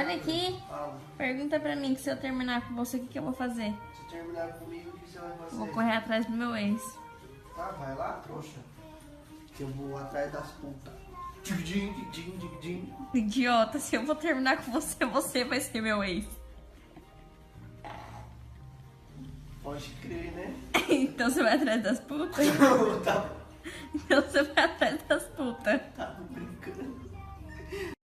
Olha aqui. Fala. Pergunta pra mim que se eu terminar com você, o que eu vou fazer? Se terminar comigo, o que você vai fazer? Vou correr atrás do meu ex. Tá, vai lá, trouxa. Que eu vou atrás das putas. Din, din, din, din. Idiota, se eu vou terminar com você, você vai ser meu ex. Pode crer, né? Então você vai atrás das putas? Tá. Então você vai atrás das putas.